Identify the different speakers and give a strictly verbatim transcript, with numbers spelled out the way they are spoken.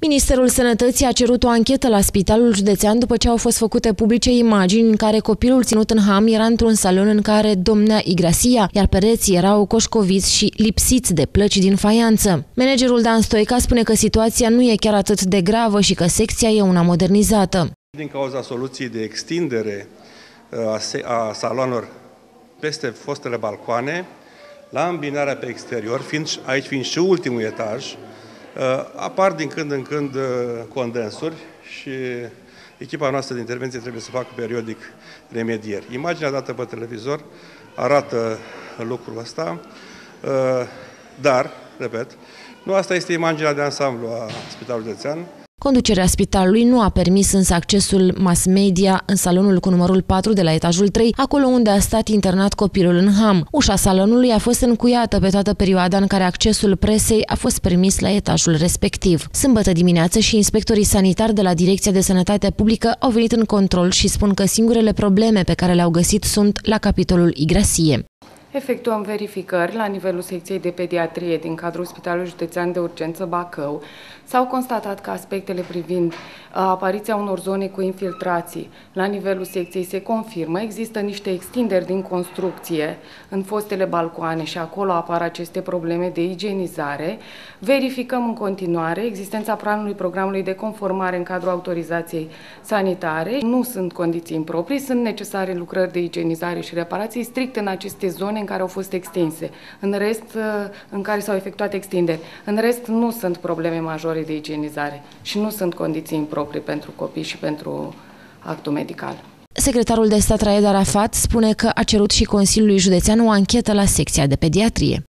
Speaker 1: Ministerul Sănătății a cerut o anchetă la Spitalul Județean după ce au fost făcute publice imagini în care copilul ținut în ham era într-un salon în care domnea igrasia, iar pereții erau coșcoviți și lipsiți de plăci din faianță. Managerul Dan Stoica spune că situația nu e chiar atât de gravă și că secția e una modernizată.
Speaker 2: Din cauza soluției de extindere a saloanelor peste fostele balcoane, la îmbinarea pe exterior, fiind, aici fiind și ultimul etaj, apar din când în când condensuri și echipa noastră de intervenție trebuie să facă periodic remedieri. Imaginea dată pe televizor arată lucrul ăsta, dar, repet, nu asta este imaginea de ansamblu a Spitalului Județean.
Speaker 1: Conducerea spitalului nu a permis însă accesul mass media în salonul cu numărul patru de la etajul trei, acolo unde a stat internat copilul în ham. Ușa salonului a fost încuiată pe toată perioada în care accesul presei a fost permis la etajul respectiv. Sâmbătă dimineață și inspectorii sanitari de la Direcția de Sănătate Publică au venit în control și spun că singurele probleme pe care le-au găsit sunt la capitolul igrasie.
Speaker 3: Efectuăm verificări la nivelul secției de pediatrie din cadrul Spitalului Județean de Urgență Bacău. S-au constatat că aspectele privind apariția unor zone cu infiltrații la nivelul secției se confirmă. Există niște extinderi din construcție în fostele balcoane și acolo apar aceste probleme de igienizare. Verificăm în continuare existența planului programului de conformare în cadrul autorizației sanitare. Nu sunt condiții improprii, sunt necesare lucrări de igienizare și reparații strict în aceste zone în care au fost extinse, în rest în care s-au efectuat extinderi. În rest nu sunt probleme majore de igienizare și nu sunt condiții improprii pentru copii și pentru actul medical.
Speaker 1: Secretarul de stat Raed Arafat spune că a cerut și Consiliului Județean o anchetă la secția de pediatrie.